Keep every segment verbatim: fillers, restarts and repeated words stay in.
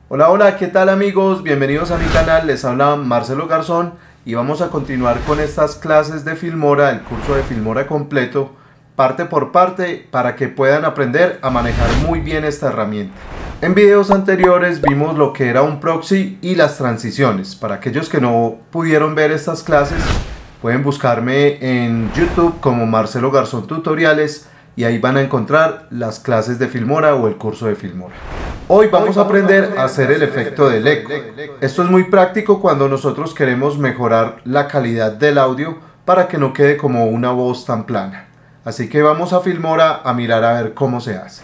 Hola, hola, ¿qué tal amigos? Bienvenidos a mi canal, les habla Marcelo Garzón y vamos a continuar con estas clases de Filmora, el curso de Filmora completo, parte por parte, para que puedan aprender a manejar muy bien esta herramienta. En videos anteriores vimos lo que era un proxy y las transiciones. Para aquellos que no pudieron ver estas clases, pueden buscarme en YouTube como Marcelo Garzón Tutoriales y ahí van a encontrar las clases de Filmora o el curso de Filmora. Hoy vamos a aprender a hacer el efecto del eco. Esto es muy práctico cuando nosotros queremos mejorar la calidad del audio para que no quede como una voz tan plana. Así que vamos a Filmora a mirar a ver cómo se hace.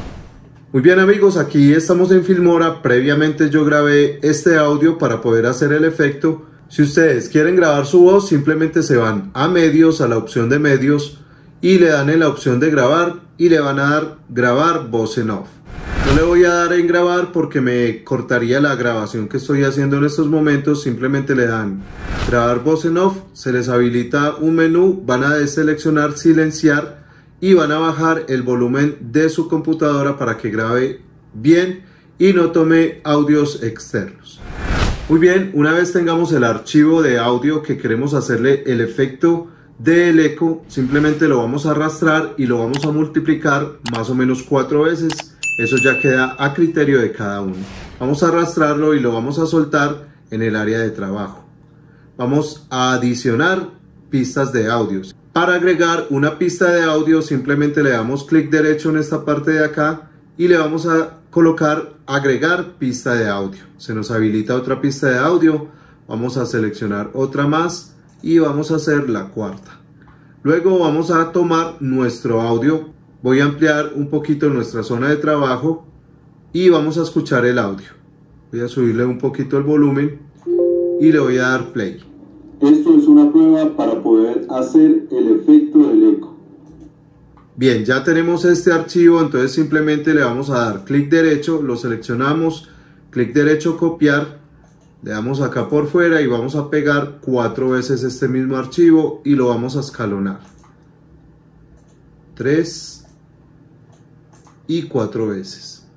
Muy bien amigos, aquí estamos en Filmora. Previamente yo grabé este audio para poder hacer el efecto. Si ustedes quieren grabar su voz, simplemente se van a medios, a la opción de medios y le dan en la opción de grabar y le van a dar grabar voz en off. No le voy a dar en grabar porque me cortaría la grabación que estoy haciendo en estos momentos. Simplemente le dan grabar voz en off, se les habilita un menú, van a deseleccionar silenciar y van a bajar el volumen de su computadora para que grabe bien y no tome audios externos. Muy bien, una vez tengamos el archivo de audio que queremos hacerle el efecto del eco, simplemente lo vamos a arrastrar y lo vamos a multiplicar más o menos cuatro veces. Eso ya queda a criterio de cada uno. Vamos a arrastrarlo y lo vamos a soltar en el área de trabajo. Vamos a adicionar pistas de audios. Para agregar una pista de audio simplemente le damos clic derecho en esta parte de acá y le vamos a colocar agregar pista de audio. Se nos habilita otra pista de audio. Vamos a seleccionar otra más y vamos a hacer la cuarta. Luego vamos a tomar nuestro audio. Voy a ampliar un poquito nuestra zona de trabajo y vamos a escuchar el audio. Voy a subirle un poquito el volumen y le voy a dar play. Esto es una prueba para poder hacer el efecto del eco. Bien, ya tenemos este archivo, entonces simplemente le vamos a dar clic derecho, lo seleccionamos, clic derecho copiar, le damos acá por fuera y vamos a pegar cuatro veces este mismo archivo y lo vamos a escalonar. Tres y cuatro veces.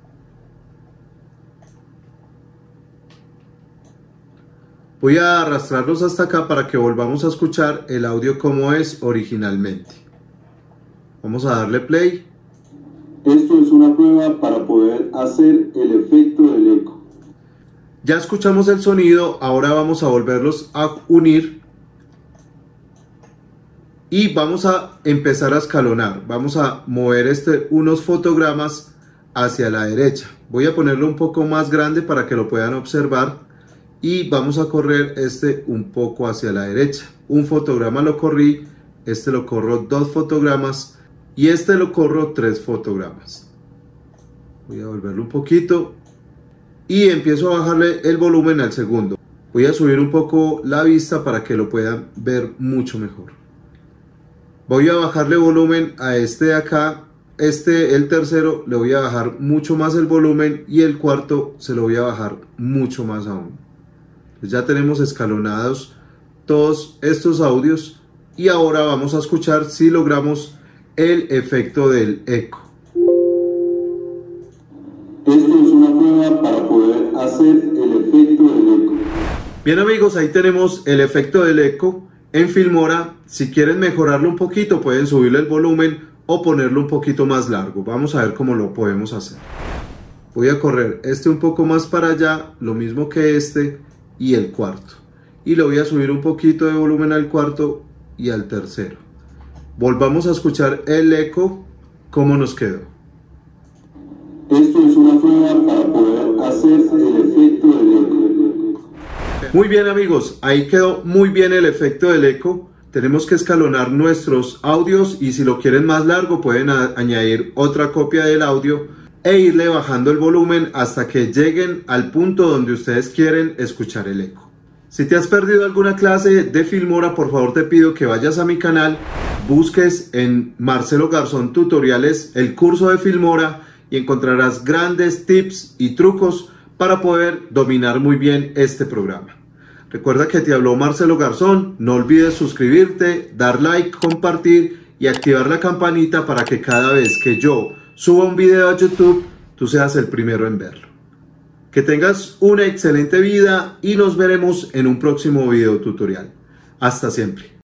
Voy a arrastrarlos hasta acá para que volvamos a escuchar el audio como es originalmente. Vamos a darle play. Esto es una prueba para poder hacer el efecto del eco. Ya escuchamos el sonido, ahora vamos a volverlos a unir y vamos a empezar a escalonar. Vamos a mover este, unos fotogramas hacia la derecha. Voy a ponerlo un poco más grande para que lo puedan observar y vamos a correr este un poco hacia la derecha. Un fotograma lo corrí, este lo corro dos fotogramas y este lo corro tres fotogramas. Voy a volverlo un poquito y empiezo a bajarle el volumen al segundo. Voy a subir un poco la vista para que lo puedan ver mucho mejor. Voy a bajarle volumen a este de acá, este el tercero le voy a bajar mucho más el volumen y el cuarto se lo voy a bajar mucho más aún. Pues ya tenemos escalonados todos estos audios y ahora vamos a escuchar si logramos el efecto del eco. Esto es una prueba para poder hacer el efecto del eco. Bien amigos, ahí tenemos el efecto del eco. En Filmora, si quieren mejorarlo un poquito, pueden subirle el volumen o ponerlo un poquito más largo. Vamos a ver cómo lo podemos hacer. Voy a correr este un poco más para allá, lo mismo que este y el cuarto. Y le voy a subir un poquito de volumen al cuarto y al tercero. Volvamos a escuchar el eco, cómo nos quedó. Esto es una prueba para poder hacer el efecto del eco. Muy bien amigos, ahí quedó muy bien el efecto del eco. Tenemos que escalonar nuestros audios y si lo quieren más largo pueden añadir otra copia del audio e irle bajando el volumen hasta que lleguen al punto donde ustedes quieren escuchar el eco. Si te has perdido alguna clase de Filmora, por favor te pido que vayas a mi canal, busques en Marcelo Garzón Tutoriales el curso de Filmora y encontrarás grandes tips y trucos para poder dominar muy bien este programa. Recuerda que te habló Marcelo Garzón, no olvides suscribirte, dar like, compartir y activar la campanita para que cada vez que yo suba un video a YouTube, tú seas el primero en verlo. Que tengas una excelente vida y nos veremos en un próximo video tutorial. Hasta siempre.